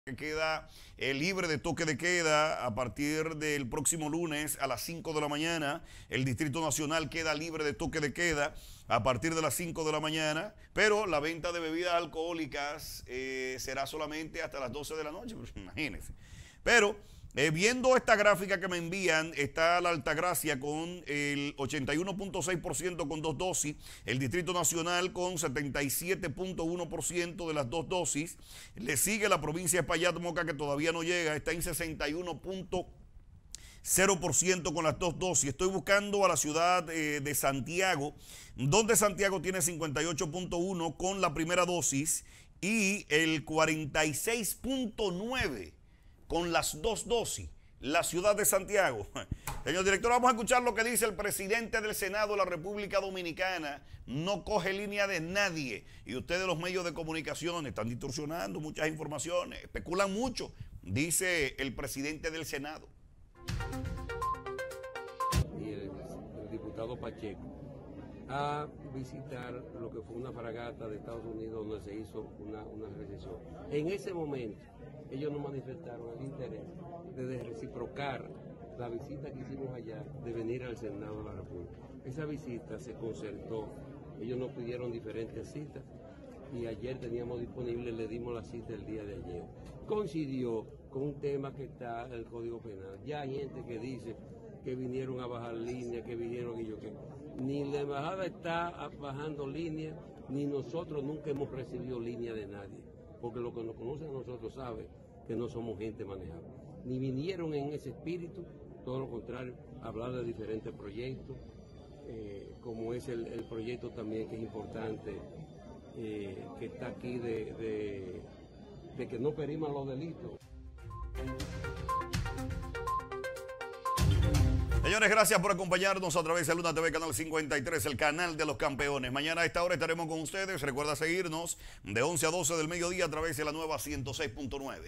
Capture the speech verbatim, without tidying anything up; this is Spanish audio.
Que queda eh, libre de toque de queda a partir del próximo lunes a las cinco de la mañana. El Distrito Nacional queda libre de toque de queda a partir de las cinco de la mañana, pero la venta de bebidas alcohólicas eh, será solamente hasta las doce de la noche, pues, imagínense. Pero eh, viendo esta gráfica que me envían, está la Altagracia con el ochenta y uno punto seis por ciento con dos dosis, el Distrito Nacional con setenta y siete punto uno por ciento de las dos dosis, le sigue la provincia de Espaillat Moca, que todavía no llega, está en sesenta y uno punto cero por ciento con las dos dosis. Estoy buscando a la ciudad eh, de Santiago, donde Santiago tiene cincuenta y ocho punto uno con la primera dosis y el cuarenta y seis punto nueve con las dos dosis, la ciudad de Santiago. Señor director, vamos a escuchar lo que dice el presidente del Senado de la República Dominicana. No coge línea de nadie. Y ustedes, los medios de comunicación, están distorsionando muchas informaciones, especulan mucho, dice el presidente del Senado. Y el, el diputado Pacheco a visitar lo que fue una fragata de Estados Unidos donde se hizo una, una recesión. En ese momento ellos no manifestaron el interés de reciprocar la visita que hicimos allá, de venir al Senado de la República. Esa visita se concertó, ellos nos pidieron diferentes citas y ayer teníamos disponible, le dimos la cita el día de ayer. Coincidió con un tema que está en el Código Penal. Ya hay gente que dice que vinieron a bajar línea, que vinieron y yo que ni la embajada está bajando línea, ni nosotros nunca hemos recibido línea de nadie, porque lo que nos conocen a nosotros sabe que no somos gente manejable. Ni vinieron en ese espíritu, todo lo contrario, hablar de diferentes proyectos, eh, como es el, el proyecto también que es importante, eh, que está aquí de, de, de que no periman los delitos. Señores, gracias por acompañarnos a través de Luna T V, Canal cincuenta y tres, el canal de los campeones. Mañana a esta hora estaremos con ustedes. Recuerda seguirnos de once a doce del mediodía a través de la nueva ciento seis punto nueve.